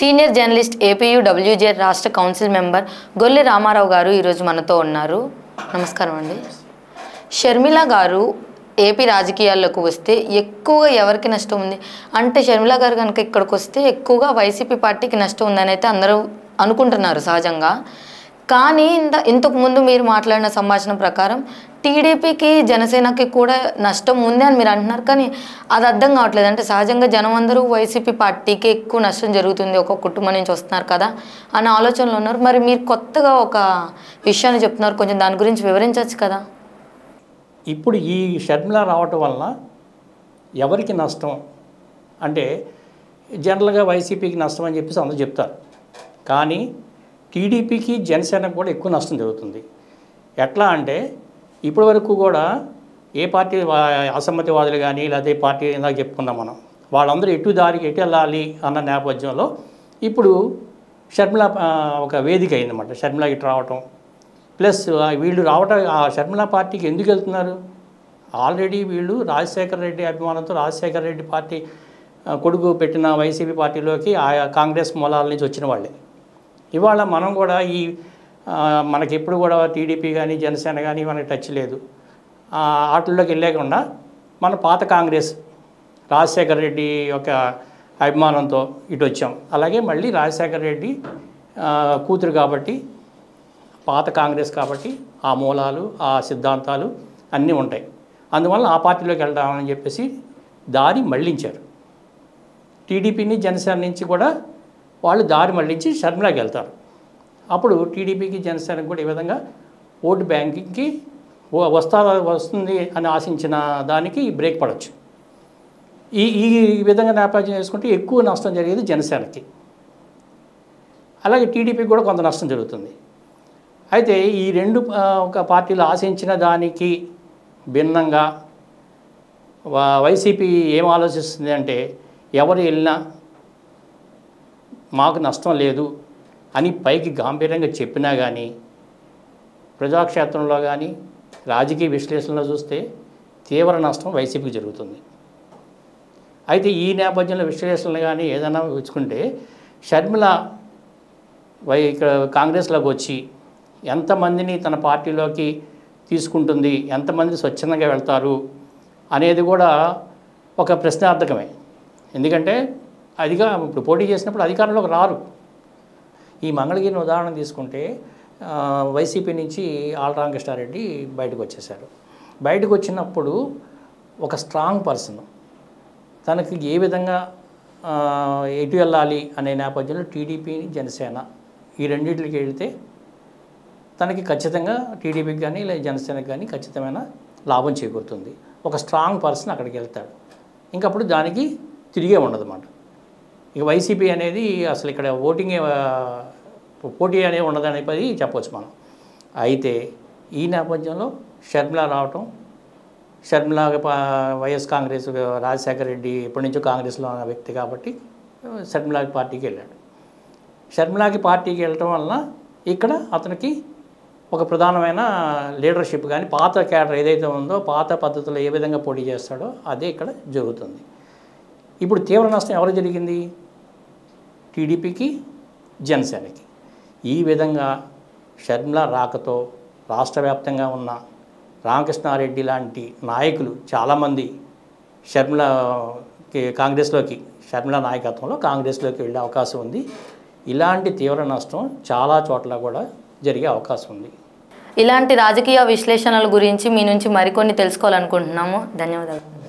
Senior journalist APUWJ రాష్ట్ర council member Golli Ramarao గారు ఈరోజు మనతో ఉన్నారు. నమస్కారం అండి. షర్మిల గారు ఏపీ రాజకీయాల్లోకి వస్తే ఎక్కువగా ఎవరికి నష్టం ఉంది అంటే షర్మిల గారు కనుక ఇక్కడికి వస్తే ఎక్కువగా వైసీపీ పార్టీకి నష్టం ఉందని అయితే అందరూ అనుకుంటున్నారు సహజంగా. కానీ ఇంతకు ముందు మీరు మాట్లాడిన సంభాషణ ప్రకారం టీడీపీకి జనసేనకి కూడా నష్టం ఉంది అని మీరు అంటున్నారు. కానీ అది అర్థం కావట్లేదు. అంటే సహజంగా జనం అందరూ వైసీపీ పార్టీకి ఎక్కువ నష్టం జరుగుతుంది, ఒక కుటుంబం నుంచి వస్తున్నారు కదా అనే ఆలోచనలో ఉన్నారు. మరి మీరు కొత్తగా ఒక విషయాన్ని చెప్తున్నారు, కొంచెం దాని గురించి వివరించవచ్చు కదా. ఇప్పుడు ఈ షర్మిల రావటం వలన ఎవరికి నష్టం అంటే జనరల్గా వైసీపీకి నష్టం అని చెప్పేసి అందరూ చెప్తారు. కానీ టీడీపీకి జనసేనకు కూడా ఎక్కువ నష్టం జరుగుతుంది. ఎట్లా అంటే ఇప్పటి వరకు కూడా ఏ పార్టీ అసమ్మతివాదులు కానీ లేకపోతే పార్టీ ఇందాక చెప్పుకున్నాం మనం, వాళ్ళందరూ ఎటు వెళ్ళాలి అన్న నేపథ్యంలో ఇప్పుడు షర్మిల ఒక వేదిక అయిందన్నమాట. షర్మిల ఇటు రావటం ప్లస్ వీళ్ళు రావటం ఆ షర్మిల పార్టీకి ఎందుకు వెళ్తున్నారు? ఆల్రెడీ వీళ్ళు రాజశేఖర రెడ్డి అభిమానంతో రాజశేఖర రెడ్డి పార్టీ కొడుకు పెట్టిన వైసీపీ పార్టీలోకి ఆయా కాంగ్రెస్ మూలాల నుంచి వచ్చిన వాళ్ళే. ఇవాళ మనం కూడా మనకి ఎప్పుడు కూడా టీడీపీ కానీ జనసేన కానీ మనకి టచ్ లేదు. వాటిల్లోకి వెళ్ళకుండా మన పాత కాంగ్రెస్ రాజశేఖర రెడ్డి యొక్క అభిమానంతో ఇటు వచ్చాం. అలాగే మళ్ళీ రాజశేఖర రెడ్డి కూతురు కాబట్టి పాత కాంగ్రెస్ కాబట్టి ఆ మూలాలు ఆ సిద్ధాంతాలు అన్నీ ఉంటాయి. అందువల్ల ఆ పార్టీలోకి వెళ్దామని చెప్పేసి దారి మళ్లించారు. టీడీపీని జనసేన నుంచి కూడా వాళ్ళు దారి మళ్లించి షర్మిలకి వెళ్తారు. అప్పుడు టీడీపీకి జనసేనకు కూడా ఈ విధంగా ఓటు బ్యాంకింగ్కి వస్తుంది అని ఆశించిన దానికి బ్రేక్ పడవచ్చు. ఈ విధంగా నేపథ్యం చేసుకుంటే ఎక్కువ నష్టం జరిగేది జనసేనకి, అలాగే టీడీపీకి కూడా కొంత నష్టం జరుగుతుంది. అయితే ఈ రెండు ఒక పార్టీలు ఆశించిన దానికి భిన్నంగా వైసీపీ ఏం ఆలోచిస్తుంది అంటే ఎవరు వెళ్ళినా మాకు నష్టం లేదు అని పైకి గాంభీర్యంగా చెప్పినా కానీ ప్రజాక్షేత్రంలో కానీ రాజకీయ విశ్లేషణలో చూస్తే తీవ్ర నష్టం వైసీపీకి జరుగుతుంది. అయితే ఈ నేపథ్యంలో విశ్లేషణలు కానీ ఏదైనా ఉంచుకుంటే షర్మిల ఇక్కడ కాంగ్రెస్లోకి వచ్చి ఎంతమందిని తన పార్టీలోకి తీసుకుంటుంది, ఎంతమంది స్వచ్ఛందంగా వెళ్తారు అనేది కూడా ఒక ప్రశ్నార్థకమే. ఎందుకంటే ఇప్పుడు పోటీ చేసినప్పుడు అధికారంలోకి రారు. ఈ మంగళగిరిని ఉదాహరణ తీసుకుంటే వైసీపీ నుంచి ఆళ్ల రామకృష్ణారెడ్డి బయటకు వచ్చేశారు. బయటకు వచ్చినప్పుడు ఒక స్ట్రాంగ్ పర్సన్ తనకి ఏ విధంగా ఎటు వెళ్ళాలి అనే నేపథ్యంలో టీడీపీ జనసేన ఈ రెండింటికి వెళితే తనకి ఖచ్చితంగా టీడీపీకి కానీ లేదా జనసేనకి కానీ ఖచ్చితమైన లాభం చేకూరుతుంది. ఒక స్ట్రాంగ్ పర్సన్ అక్కడికి వెళ్తాడు, ఇంకప్పుడు దానికి తిరిగే ఉండదన్నమాట. ఇక వైసీపీ అనేది అసలు ఇక్కడ పోటీ అనేది ఉండదని చెప్పవచ్చు మనం. అయితే ఈ నేపథ్యంలో షర్మిల రావటం, షర్మిల వైఎస్ కాంగ్రెస్ రాజశేఖర రెడ్డి ఎప్పటి నుంచో కాంగ్రెస్లో ఉన్న వ్యక్తి కాబట్టి షర్మిలాకి పార్టీకి వెళ్ళాడు. షర్మిలాకి పార్టీకి వెళ్ళటం వలన ఇక్కడ అతనికి ఒక ప్రధానమైన లీడర్షిప్ కానీ పాత క్యాడర్ ఏదైతే ఉందో పాత పద్ధతిలో ఏ విధంగా పోటీ చేస్తాడో అదే ఇక్కడ జరుగుతుంది. ఇప్పుడు తీవ్ర నష్టం ఎవరు జరిగింది? టీడీపీకి జనసేనకి. ఈ విధంగా షర్మిల రాకతో రాష్ట్ర వ్యాప్తంగా ఉన్న రామకృష్ణారెడ్డి లాంటి నాయకులు చాలామంది షర్మిల నాయకత్వంలో కాంగ్రెస్లోకి వెళ్ళే అవకాశం ఉంది. ఇలాంటి తీవ్ర నష్టం చాలా చోట్ల కూడా జరిగే అవకాశం ఉంది. ఇలాంటి రాజకీయ విశ్లేషణల గురించి మీ నుంచి మరికొన్ని తెలుసుకోవాలనుకుంటున్నాము. ధన్యవాదాలు.